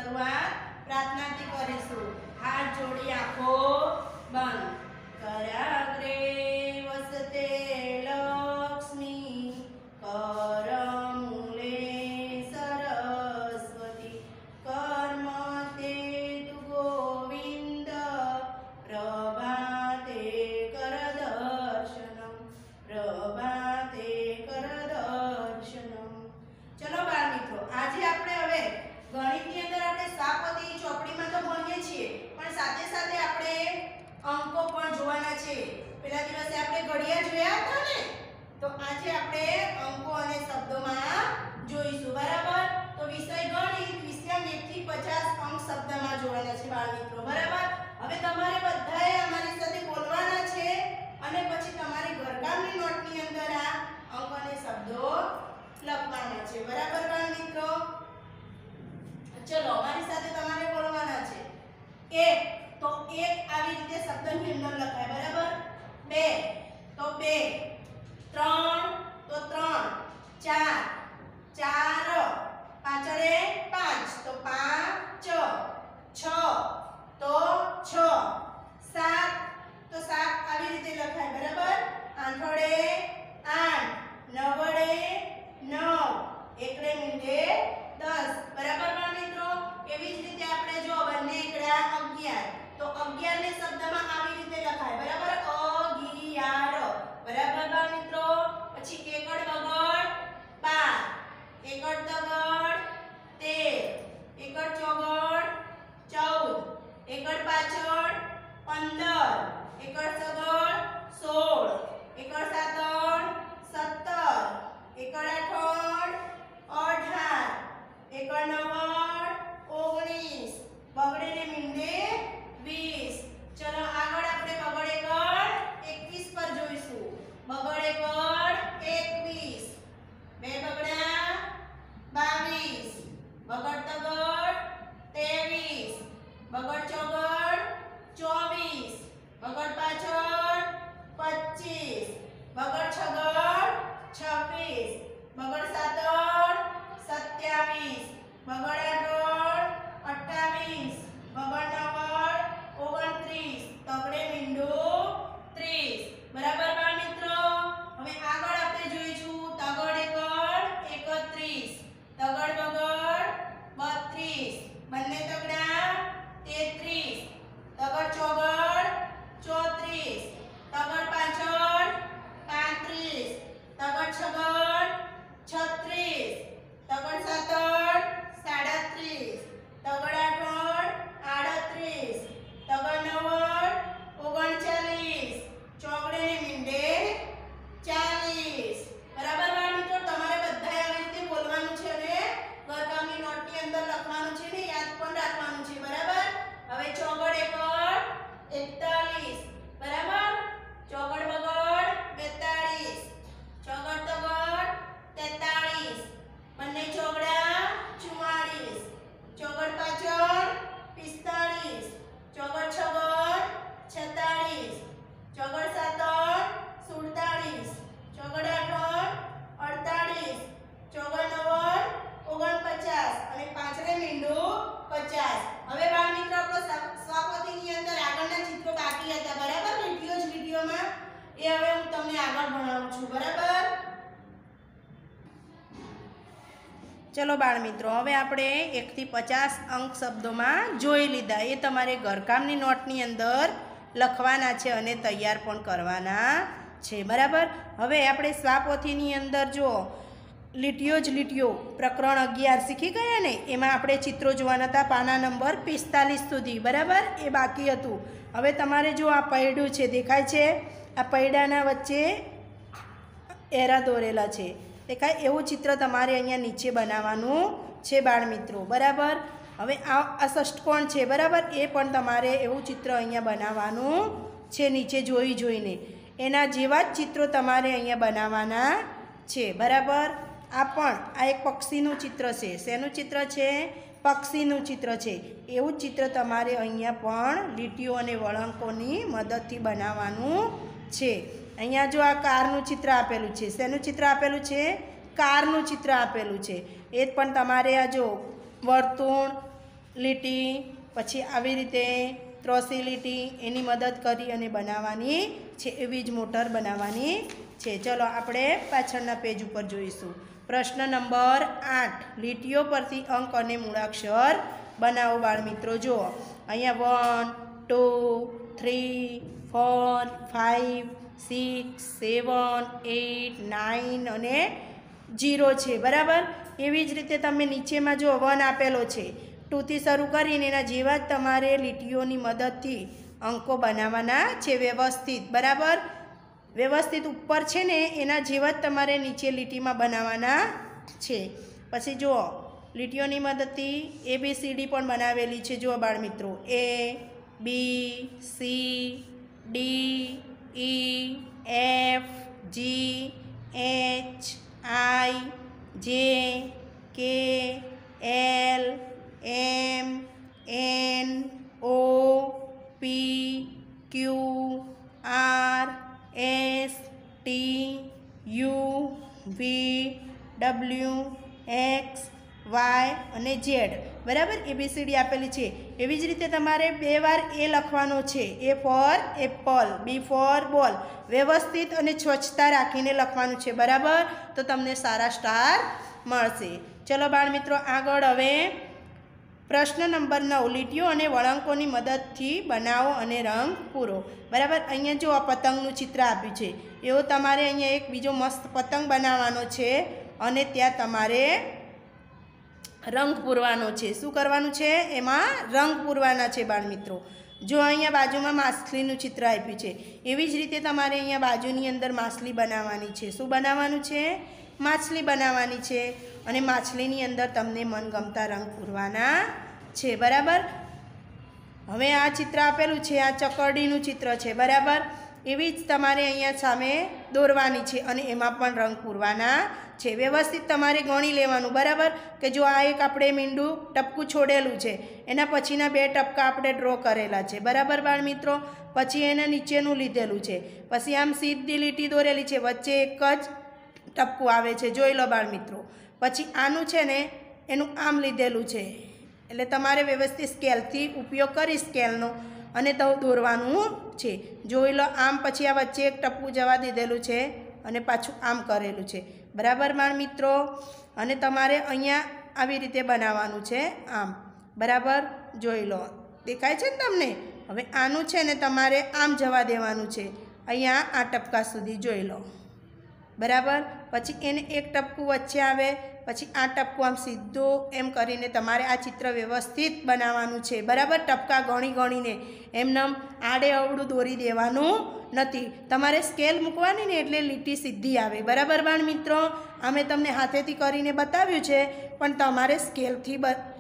શરૂઆત પ્રાર્થનાથી કરીશું। હાથ જોડી આંખો બંધ। કરાગ્રે વસતે લક્ષ્મી, કરમૂલે સરસ્વતી, કર્મતે તુ ગોવિંદ, પ્રભાતે કર દર્શનમ, પ્રભાતે કર દર્શનમ। ચલો બાળ મિત્રો, આજે આપણે હવે ગણિતની અંદર આપણે સાપોતી ચોપડીમાં તો ભણીએ છીએ, પણ સાથે સાથે આપણે અંકો પણ જોવાના છે। પહેલા દિવસે આપણે ઘડિયા જોયા હતા ને, તો આજે આપણે અંકો અને શબ્દોમાં જોઈશું, બરાબર? તો વિષય ગણિત, વિષય 1 થી 50 અંક શબ્દમાં જોવાના છે બાળ મિત્રો, બરાબર? હવે તમારે બધાએ અમારી સાથે બોલવાના છે અને પછી તમારી ઘરકામની નોટની અંદર આ અંક અને શબ્દો લખવાના છે, બરાબર બાળ મિત્રો? ચલો અમારી સાથે તમારે બોલવાના છે। 1 તો 1 આવી રીતે શબ્દની અંદર લખાય, બરાબર? 2 તો 2, 3 તો 3, 4 4 પાછળે 5 તો 5, 6 તો 6, 7 તો 7 આવી રીતે લખાય, બરાબર? 8 વડે 8, 9 વડે 9, એકડે મીંડે 10, બરાબર બાળ મિત્રો? એવી જ રીતે આપણે જો બંને એકડા 11 તો 11 ને શબ્દમાં આવી રીતે લખાય, બરાબર? 11, બરાબર બાળ મિત્રો? પછી એકડ બગડ 12, એકડ તગડ 13, એકડ ચોગડ 14, એકડ પાછળ 15, એકડ સગડ 16, એકડ સાતડ 17, એકડ આઠડ 18, એકડ નવડ 19, બગડે ને મીંડે 20। ચલો આગળ આપણે બગડ એકડ 21 પર જોઈશું। બગડ એકડ 21, બે બગડા 22, બગડ તગડ 23, બગડ ચોગડ 24, બગડ પાછળ 25, બગડ છગડ 26, બગડ સાતડ 27, બગડ આઠડ 28, બગડ નવડ 29, તગડે મીંડું 30, બરાબર બાળ મિત્રો? હવે આગળ આપણે જોઈશું તગડ એકડ 31, તગડ બગડ 32, બંને તગડા 33, તગડ ચોગડ 34, તગડ પાછળ 35, તગડ છગડ 36, તગડ સાતડ 37, તગડ આઠડ 38, તગડ નવડ 39, ચોગડે ને મીંડે 40, બરાબર બાળ મિત્રો? તમારે બધાએ આવી રીતે બોલવાનું છે અને ઘરકામની નોટની અંદર લખવાનું છે ને યાદ પણ રાખવાનું છે, બરાબર? હવે ચોગડ એકડ 41, બરાબર? ચોગડ બગડ 42, ચોગડ તગડ 43, બંને ચોગડા 44, ચોગડ પાછળ 45, ચોગડ છગડ 46, ચોગડ સાતડ 47, ચોગડ આઠડ 48, ચોગડ નવડ 49 અને પાછળે મીંડું 50। હવે બાળ મિત્રો આપણો સ્વપોથીની અંદર આગળના ચિત્રો બાકી હતા, બરાબર? વિડીયોમાં એ હવે હું તમને આગળ ભણાવું છું, બરાબર? ચલો બાળ મિત્રો, હવે આપણે 1 થી 50 અંક શબ્દોમાં જોઈ લીધા। એ તમારે ઘરકામની નોટની અંદર લખવાના છે અને તૈયાર પણ કરવાના છે, બરાબર? હવે આપણે સ્વાપોથીની અંદર જો લીટીઓ જ લીટીઓ પ્રકરણ 11 શીખી ગયા ને, એમાં આપણે ચિત્રો જોવાના હતા પાના નંબર 45 સુધી, બરાબર? એ બાકી હતું। હવે તમારે જો આ પૈડું છે, દેખાય છે? આ પૈડાના વચ્ચે એરા દોરેલા છે, દેખાય? એવું ચિત્ર તમારે અહીંયા નીચે બનાવવાનું છે બાળ મિત્રો, બરાબર? હવે આ ષષ્ટકોણ છે, બરાબર? એ પણ તમારે એવું ચિત્ર અહીંયા બનાવવાનું છે, નીચે જોઈ જોઈને એના જેવા જ ચિત્રો તમારે અહીંયા બનાવવાના છે, બરાબર? આ એક પક્ષીનું ચિત્ર છે। શેનું ચિત્ર છે? પક્ષીનું ચિત્ર છે। એવું જ ચિત્ર તમારે અહીંયા પણ લીટીઓ અને વળાંકોની મદદથી બનાવવાનું છે। અહીંયા જો આ કારનું ચિત્ર આપેલું છે, શેનું ચિત્ર આપેલું છે? કારનું ચિત્ર આપેલું છે। એ પણ તમારે આ જો વર્તુળ લીટી, પછી આવી રીતે ત્રોસી લીટી, એની મદદ કરી અને બનાવવાની છે. એવી જ મોટર બનાવવાની છે. ચલો આપણે પાછળના પેજ ઉપર જોઈશું. પ્રશ્ન નંબર 8, લીટીઓ પરથી અંક અને મૂળાક્ષર બનાવો. બાળ મિત્રો જુઓ, અહીંયા 1, 2, 3, 4, 5, 6, 7, 8, 9 અને 0 છે. બરાબર. એવી જ રીતે તમે નીચેમાં જો 1 આપેલો છે, 2થી શરૂ કરીને એના જેવા જ તમારે લીટીઓની મદદથી અંકો બનાવવાના છે વ્યવસ્થિત. બરાબર. વ્યવસ્થિત ઉપર છે ને એના જેવા જ તમારે નીચે લીટીમાં બનાવવાના છે. પછી જુઓ, લીટીઓની મદદથી ABCD પણ બનાવેલી છે. જુઓ બાળ મિત્રો, A, B, C, D, E, F, G, H, I, J, K, L, M, N, O, P, Q, R, S, T, U, V, W, X, Y અને Z. બરાબર. ABCD આપેલી છે. એવી જ રીતે તમારે 2 વાર A લખવાનો છે. A for apple, B for ball. વ્યવસ્થિત અને સ્વચ્છતા રાખીને લખવાનું છે. બરાબર. તો તમને સારા સ્ટાર મળશે. ચલો બાળ મિત્રો આગળ હવે પ્રશ્ન નંબર 9, લીટીઓ અને વળાંકોની મદદથી બનાવો અને રંગ પૂરો. બરાબર. અહીંયા જો આ પતંગનું ચિત્ર આપ્યું છે, એવો તમારે અહીંયા એક બીજો મસ્ત પતંગ બનાવવાનો છે અને ત્યાં તમારે રંગ પૂરવાનો છે. શું કરવાનું છે? એમાં રંગ પૂરવાના છે બાળ મિત્રો. જો અહીંયા બાજુમાં માછલીનું ચિત્ર આપ્યું છે, એવી જ રીતે તમારે અહીંયા બાજુની અંદર માછલી બનાવવાની છે. શું બનાવવાનું છે? માછલી બનાવવાની છે. અને માછલીની અંદર તમને મનગમતા રંગ પૂરવાના છે. બરાબર. હવે આ ચિત્ર આપેલું છે, આ ચકરડીનું ચિત્ર છે. બરાબર. એવી જ તમારે અહીંયા સામે દોરવાની છે અને એમાં પણ રંગ પૂરવાના છે. વ્યવસ્થિત તમારે ગણી લેવાનું. બરાબર. કે જો આ એક આપણે મીંડું ટપકું છોડેલું છે, એના પછીના 2 ટપકા આપણે ડ્રો કરેલા છે. બરાબર બાળ મિત્રો. પછી એના નીચેનું લીધેલું છે, પછી આમ સીધી લીટી દોરેલી છે, વચ્ચે એક જ ટપકું આવે છે. જોઈ લો બાળ મિત્રો. પછી આનું છે ને એનું આમ લીધેલું છે. એટલે તમારે વ્યવસ્થિત સ્કેલથી ઉપયોગ કરી સ્કેલનો અને તો દોરવાનું છે. જોઈ લો આમ, પછી આ વચ્ચે એક ટપકું જવા દીધેલું છે અને પાછું આમ કરેલું છે. બરાબર બાળ મિત્રો. અને તમારે અહીંયા આવી રીતે બનાવવાનું છે, આમ. બરાબર. જોઈ લો, દેખાય છે ને તમને? હવે આનું છે ને તમારે આમ જવા દેવાનું છે, અહીંયા આ ટપકા સુધી. જોઈ લો. બરાબર. પછી એને એક ટપકું વચ્ચે આવે, પછી આ ટપકું આમ સીધું એમ કરીને તમારે આ ચિત્ર વ્યવસ્થિત બનાવવાનું છે. બરાબર. ટપકા ગણીને એમનેમ આડે અવળું દોરી દેવાનું નથી. તમારે સ્કેલ મૂકવાની ને એટલે લીટી સીધી આવે. બરાબર બાળ મિત્રો. અમે તમને હાથેથી કરીને બતાવ્યું છે, પણ તમારે સ્કેલથી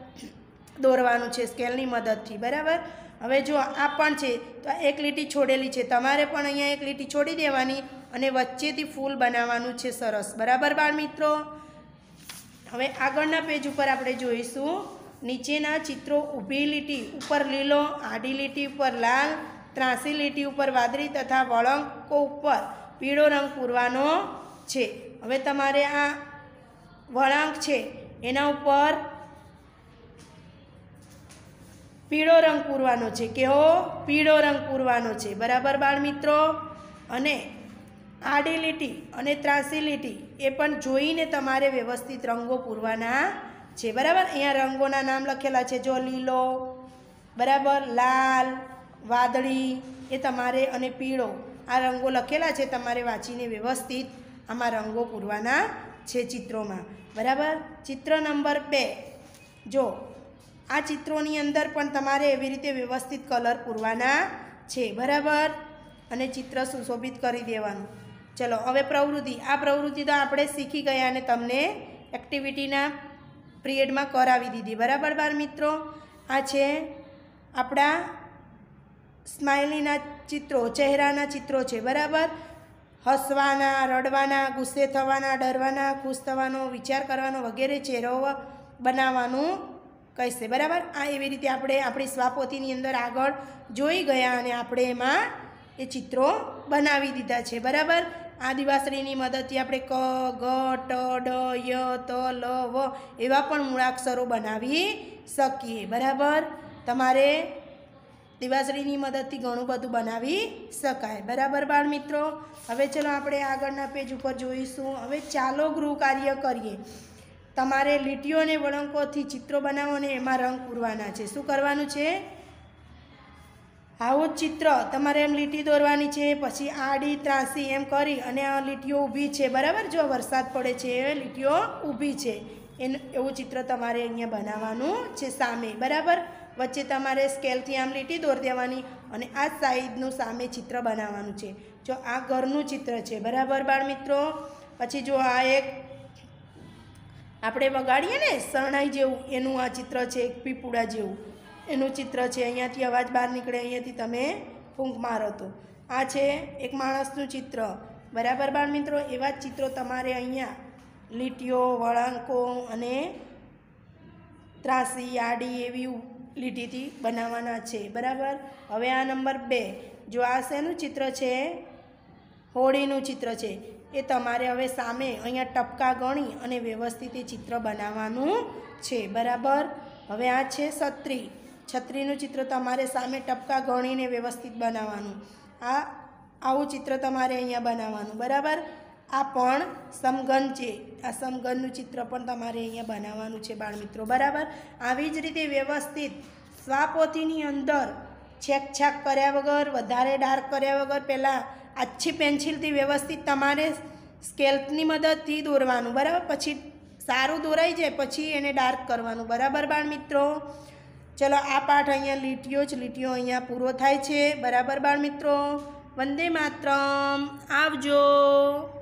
દોરવાનું છે, સ્કેલની મદદથી. બરાબર. હવે જો આ પણ છે, તો આ એક લીટી છોડેલી છે, તમારે પણ અહીંયા એક લીટી છોડી દેવાની અને વચ્ચેથી ફૂલ બનાવવાનું છે. સરસ. બરાબર બાળ મિત્રો. હવે આગળના પેજ ઉપર આપણે જોઈશું નીચેના ચિત્રો. ઊભી લીટી ઉપર લીલો, આડી લીટી ઉપર લાલ, ત્રાસી લીટી ઉપર વાદળી તથા વળાંકો ઉપર પીળો રંગ પૂરવાનો છે. હવે તમારે આ વળાંક છે એના ઉપર પીળો રંગ પૂરવાનો છે. કેવો? પીળો રંગ પૂરવાનો છે. બરાબર બાળ મિત્રો. અને આડી લીટી અને ત્રાસી લીટી એ પણ જોઈને તમારે વ્યવસ્થિત રંગો પૂરવાના છે. બરાબર. અહીંયા રંગોના નામ લખેલા છે. જો લીલો, બરાબર, લાલ, વાદળી એ તમારે અને પીળો આ રંગો લખેલા છે. તમારે વાંચીને વ્યવસ્થિત આમાં રંગો પૂરવાના છે ચિત્રોમાં. બરાબર. ચિત્ર નંબર 2 જો આ ચિત્રોની અંદર પણ તમારે એવી રીતે વ્યવસ્થિત કલર પૂરવાના છે. બરાબર. અને ચિત્ર સુશોભિત કરી દેવાનું. ચલો હવે પ્રવૃત્તિ. આ પ્રવૃત્તિ તો આપણે શીખી ગયા અને તમને એક્ટિવિટીના પિરિયડમાં કરાવી દીધી. બરાબર બાળ મિત્રો. આ છે આપણા સ્માઇલીના ચિત્રો, ચહેરાના ચિત્રો છે. બરાબર. હસવાના, રડવાના, ગુસ્સે થવાના, ડરવાના, ખુશ થવાનો, વિચાર કરવાનો વગેરે ચહેરો બનાવવાનું કહેશે. બરાબર. આ એવી રીતે આપણે આપણી સ્વાપોથીની અંદર આગળ જોઈ ગયા અને આપણે એમાં એ ચિત્રો બનાવી દીધા છે. બરાબર. આ દિવાસળીની મદદથી આપણે ક ગ ટ ડ ય ત લ વ એવા પણ મૂળાક્ષરો બનાવી શકીએ. બરાબર, તમારે દિવાસળીની મદદથી ઘણું બધું બનાવી શકાય. બરાબર બાળ મિત્રો. હવે ચલો આપણે આગળના પેજ ઉપર જોઈશું. હવે ચાલો ગૃહ કાર્ય કરીએ. તમારે લીટીઓ અને વળાંકોથી ચિત્રો બનાવો અને એમાં રંગ પૂરવાના છે. શું કરવાનું છે? આવું જ ચિત્ર તમારે એમ લીટી દોરવાની છે, પછી આડી ત્રાસી એમ કરી અને આ લીટીઓ ઊભી છે. બરાબર, જો વરસાદ પડે છે એ લીટીઓ ઊભી છે એવું ચિત્ર તમારે અહીંયા બનાવવાનું છે સામે. બરાબર, વચ્ચે તમારે સ્કેલથી આમ લીટી દોર દેવાની અને આ સાઈડનું સામે ચિત્ર બનાવવાનું છે. જો આ ઘરનું ચિત્ર છે. બરાબર બાળ મિત્રો. પછી જો આ એક આપણે વગાડીએ ને શરણાઈ જેવું, એનું આ ચિત્ર છે. એક પીપુડા જેવું એનું ચિત્ર છે. અહીંયાથી અવાજ બહાર નીકળે, અહીંયાથી તમે ફૂંક મારો તો આ છે એક માણસનું ચિત્ર. બરાબર બાળ મિત્રો. એવા જ ચિત્રો તમારે અહીંયા લીટીઓ, વળાંકો અને ત્રાસી આડી એવી લીટીથી બનાવવાના છે. બરાબર. હવે આ નંબર 2, જો આ શેનું ચિત્ર છે? હોળીનું ચિત્ર છે. એ તમારે હવે સામે અહીંયા ટપકા ગણી અને વ્યવસ્થિત એ ચિત્ર બનાવવાનું છે. બરાબર. હવે આ છે છત્રી. છત્રીનું ચિત્ર તમારે સામે ટપકા ગણીને વ્યવસ્થિત બનાવવાનું. આવું ચિત્ર તમારે અહીંયા બનાવવાનું. બરાબર. આ પણ સમઘન છે. આ સમઘનનું ચિત્ર પણ તમારે અહીંયા બનાવવાનું છે બાળ મિત્રો. બરાબર. આવી જ રીતે વ્યવસ્થિત સ્વાપોથીની અંદર છેકછાક કર્યા વગર, વધારે ડાર્ક કર્યા વગર પહેલાં આછી પેન્સિલથી વ્યવસ્થિત તમારે સ્કેલની મદદથી દોરવાનું. બરાબર. પછી સારું દોરાઈ જાય પછી એને ડાર્ક કરવાનું. બરાબર બાળ મિત્રો. ચલો આ પાઠ અહીંયા લીટીઓ અહીંયા પૂરો થાય છે. બરાબર બાળ મિત્રો. વંદે માતરમ. આવજો.